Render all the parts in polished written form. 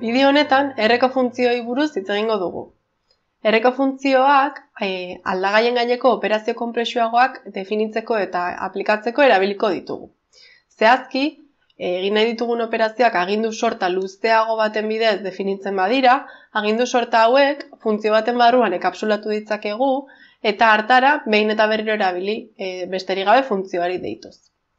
Bideo honetan erreko funtzioei buruz hitz egingo dugu. Erreko funtzioak aldagaien gaineko operazio konplexuagoak definitzeko eta aplikatzeko erabiliko ditugu. Zehazki, egin nahi ditugun operazioak agindu sorta luzeago baten bidez definitzen badira, agindu sorta hauek funtzio baten barruan ekapsulatu ditzakegu eta hartara behin eta berriro erabili besterik gabe funtzioari deituz.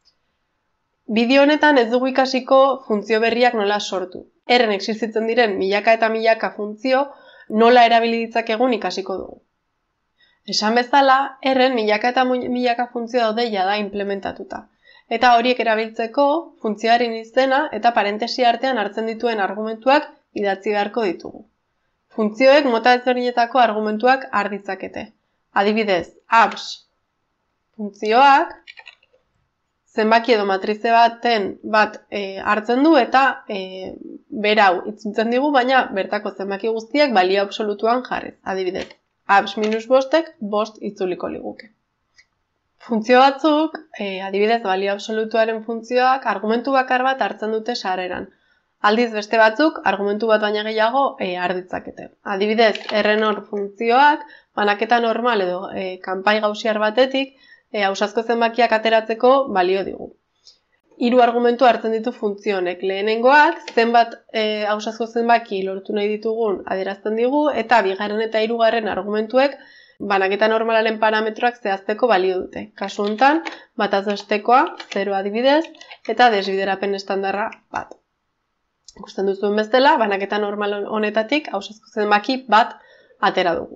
Bideo honetan ez dugu ikasiko funtzio berriak nola sortu. Erren existitzen diren milaka eta milaka funtzio nola erabili ditzakegun ikasiko dugu. Esan bezala, erren milaka eta milaka funtzio daude jada implementatuta. Eta horiek erabiltzeko funtzioaren izena eta parentesi artean hartzen dituen argumentuak idatzi beharko ditugu. Funtzioek mota ezberdinetako argumentuak har ditzakete. Adibidez, abs funtzioak zenbaki edo matrize bat hartzen du eta berau itzultzen digu, baina bertako zenbaki guztiak balio absolutuan jarriz. Adibidez, abs minus 5ek 5 itzuliko liguke. Funtzio batzuk, adibidez balio absolutuaren funtzioak, argumentu bakar bat hartzen dute sarreran. Aldiz beste batzuk, argumentu bat baina gehiago har ditzakete. Adibidez, errenor funtzioak, banaketa normal edo kanpai gaussiar batetik, ausazko zenbakiak ateratzeko balio digu. 3 argumentu hartzen ditu funtzio honek. Lehenengoak, zenbat ausazko zenbaki lortu nahi ditugun adierazten digu, eta bigarren eta hirugarren argumentuek banaketa normalaren parametroak zehazteko balio dute. Kasu honetan, bataz bestekoa, 0 adibidez, eta desbiderapen estandarra 1. Ikusten duzuen bezala, banaketa normal honetatik ausazko zenbaki 1 atera dugu.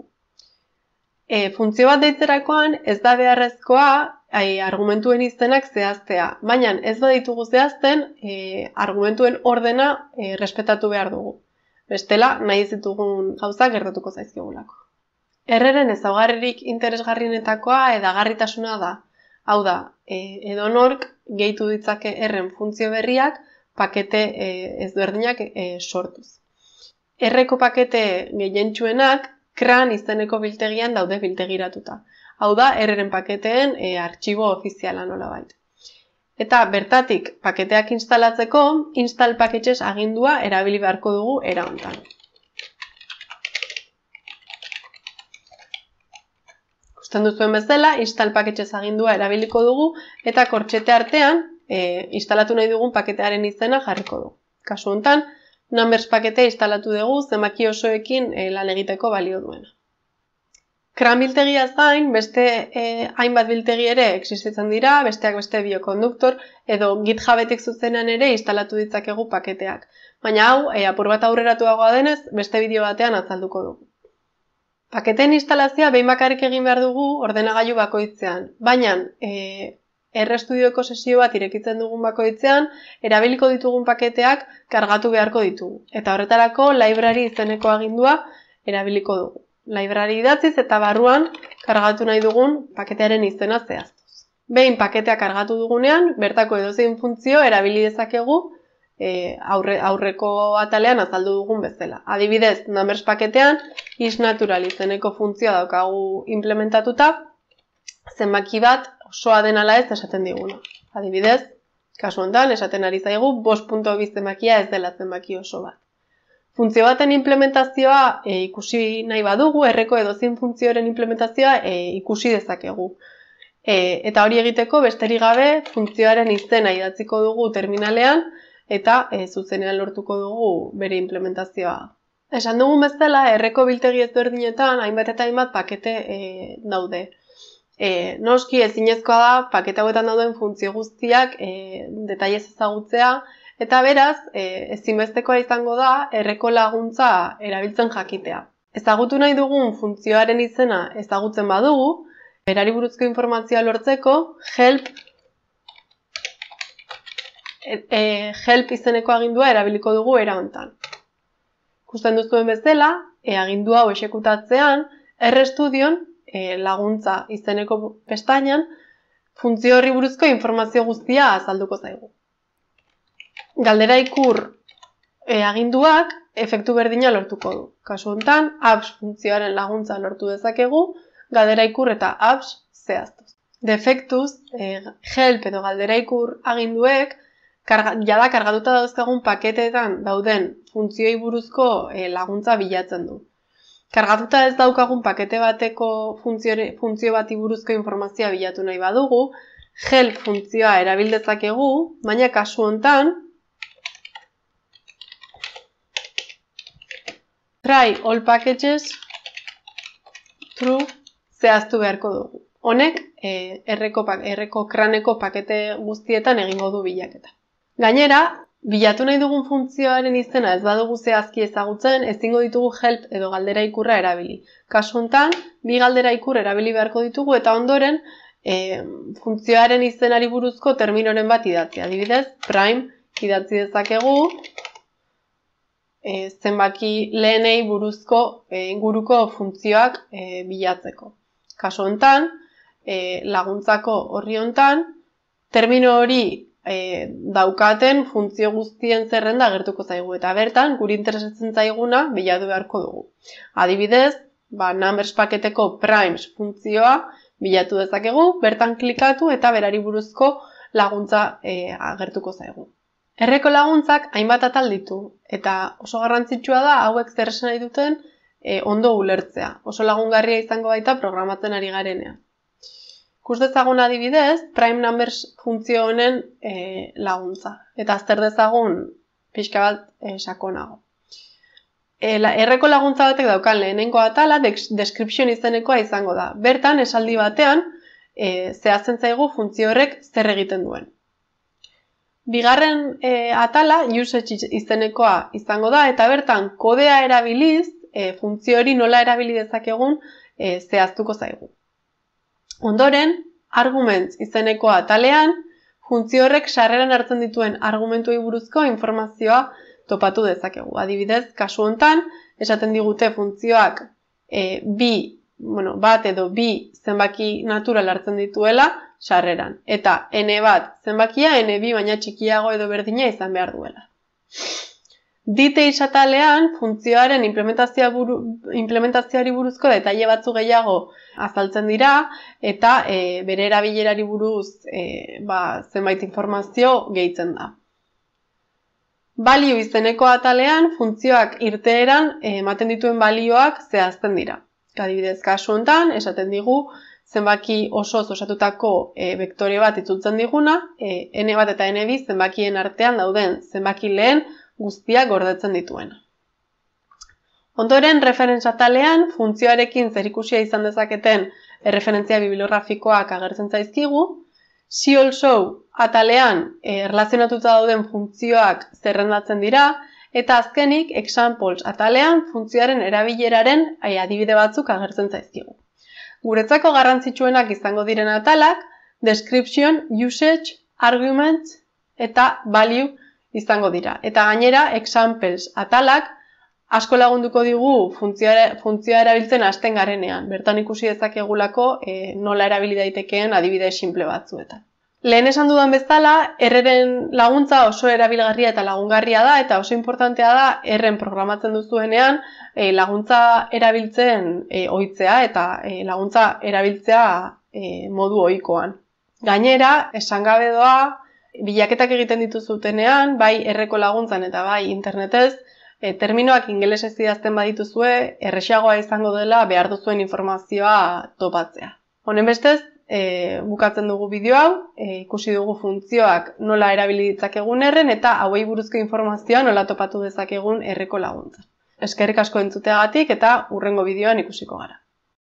Funtzio bat deitzerakoan ez da beharrezkoa argumentuen izenak zehaztea, baina ez baditugu zehazten argumentuen ordena respetatu behar dugu. Bestela, nahi ez ditugun gauzak gertatuko zaizkigulako. Erreren ezaugarririk interesgarrienetakoa edagarritasuna da. Hau da, edonork gehitu ditzake erren funtzio berriak pakete ezberdinak sortuz. Erreko pakete gehientsuenak CRAN izeneko biltegian daude biltegiratuta. Hau da, erren paketeen artxibo ofiziala nolabait. Eta bertatik paketeak instalatzeko, install packages agindua erabili beharko dugu era honetan. Ikusten duzuen bezala, install packages agindua erabiliko dugu eta kortxete artean instalatu nahi dugun paketearen izena jarriko dugu. Kasu honetan, numbers paketea instalatu dugu zenbaki osoekin lan egiteko balio duena. CRAN biltegiaz gain, beste hainbat biltegi ere existitzen dira, besteak beste biokonduktor, edo GitHubetik zuzenean ere instalatu ditzakegu paketeak. Baina hau, apur bat aurreratuagoa denez, beste bideo batean azalduko dugu. Paketeen instalazioa behin bakarrik egin behar dugu ordenagailu bakoitzean, baina RStudioko sesio bat irekitzen dugun bakoitzean, erabiliko ditugun paketeak kargatu beharko ditugu. Eta horretarako library izeneko agindua erabiliko dugu. Library idatziz eta barruan kargatu nahi dugun paketearen izena zehaztuz. Behin paketea kargatu dugunean, bertako edozein funtzio erabili dezakegu aurreko atalean azaldu dugun bezala. Adibidez, numbers paketean isNatural izeneko funtzioa daukagu implementatuta, zenbaki bat osoa den ala ez esaten diguna. Adibidez, kasu honetan esaten ari zaigu 5.2 zenbakia ez dela zenbaki oso bat. Funtzio baten implementazioa ikusi nahi badugu, erreko edozein funtzioaren implementazioa ikusi dezakegu. Eta hori egiteko besterik gabe funtzioaren izena idatziko dugu terminalean eta zuzenean lortuko dugu bere implementazioa. Esan dugun bezala, erreko biltegi ezberdinetan hainbat eta hainbat pakete daude. Noski ezinezkoa da pakete hauetan dauden funtzio guztiak detailez ezagutzea, eta beraz, ezinbestekoa izango da erreko laguntza erabiltzen jakitea. Ezagutu nahi dugun funtzioaren izena ezagutzen badugu, berari buruzko informazioa lortzeko, help izeneko agindua erabiliko dugu era honetan. Ikusten duzuen bezala, agindua hau exekutatzean, RStudion laguntza izeneko pestainan, funtzio horri buruzko informazio guztia azalduko zaigu. Galdera ikur aginduak efektu berdina lortuko du. Kasu honetan, abs funtzioaren laguntza lortu dezakegu, galdera ikur eta abs zehaztuz. Defektuz, help edo galdera ikur aginduek jada kargatuta dauzkagun paketetan dauden funtzioi buruzko laguntza bilatzen du. Kargatuta ez daukagun pakete bateko funtzio bati buruzko informazioa bilatu nahi badugu, help funtzioa erabil dezakegu, baina kasu hontan try all packages true zehaztu beharko dugu. Honek erreko kraneko pakete guztietan egingo du bilaketa. Gainera, bilatu nahi dugun funtzioaren izena ez badugu zehazki ezagutzen, ezingo ditugu help edo galdera ikurra erabili. Kasu honetan, bi galdera ikur erabili beharko ditugu eta ondoren funtzioaren izenari buruzko terminoren bat idatzi. Adibidez, prime idatzi dezakegu zenbaki lehenei buruzko inguruko funtzioak bilatzeko. Kasu honetan, laguntzako horri honetan, termino hori daukaten funtzio guztien zerrenda agertuko zaigu eta bertan guri interesatzen zaiguna bilatu beharko dugu. Adibidez, numbers paketeko primes funtzioa bilatu dezakegu, bertan klikatu eta berari buruzko laguntza agertuko zaigu. Erreko laguntzak hainbat atal ditu eta oso garrantzitsua da hauek zer esan nahi duten ondo ulertzea. Oso lagungarria izango baita programatzen ari garenean. Ikus dezagun adibidez, prime numbers funtzio honen laguntza. Eta azter dezagun pixka bat sakonago. Erreko laguntza batek daukan lehenengo atala description izenekoa izango da. Bertan, esaldi batean, zehazten zaigu funtzio horrek zer egiten duen. Bigarren atala usage izenekoa izango da eta bertan kodea erabiliz funtzio hori nola erabili dezakegun zehaztuko zaigu. Ondoren, arguments izenekoa atalean, funtzio horrek sarreran hartzen dituen argumentuei buruzko informazioa topatu dezakegu. Adibidez, kasu honetan, esaten digute funtzioak bat edo bi zenbaki natural hartzen dituela sarreran. Eta n1 zenbakia n2 baina txikiago edo berdina izan behar duela. Details atalean funtzioaren implementazioari buruzko detaile batzu gehiago azaltzen dira eta bere erabilerari buruz zenbait informazio gehitzen da. Value izeneko atalean funtzioak irteeran ematen dituen balioak zehazten dira. Adibidez, kasu honetan, esaten digu zenbaki osoz osatutako vektore bat itzultzen diguna, n1 eta n2 zenbakien artean dauden zenbaki lehen guztiak gordetzen dituena. Ondoren, reference atalean, funtzioarekin zerikusia izan dezaketen erreferentzia bibliografikoak agertzen zaizkigu. See also atalean erlazionatuta dauden funtzioak zerrendatzen dira, eta azkenik, examples atalean funtzioaren erabileraren adibide batzuk agertzen zaizkigu. Guretzako garrantzitsuenak izango diren atalak, description, usage, arguments eta value izango dira. Eta gainera, examples atalak asko lagunduko digu funtzioa erabiltzen hasten garenean. Bertan ikusi dezakegulako nola erabili daitekeen adibide simple batzuetan. Lehen esan dudan bezala, R-ren laguntza oso erabilgarria eta lagungarria da eta oso importantea da R-en programatzen duzuenean laguntza erabiltzen ohitzea eta laguntza erabiltzea modu ohikoan. Gainera, esan gabe doa, bilaketak egiten dituzutenean, bai R-ko laguntzan eta bai internetez, terminoak ingelesez idazten badituzue, erresiagoa izango dela behar duzuen informazioa topatzea. Honen bestez, bukatzen dugu bideo hau, ikusi dugu funtzioak nola erabili ditzakegun R-en eta hauei buruzko informazioa nola topatu dezakegun R-ko laguntza. Eskerrik asko entzuteagatik eta hurrengo bideoan ikusiko gara.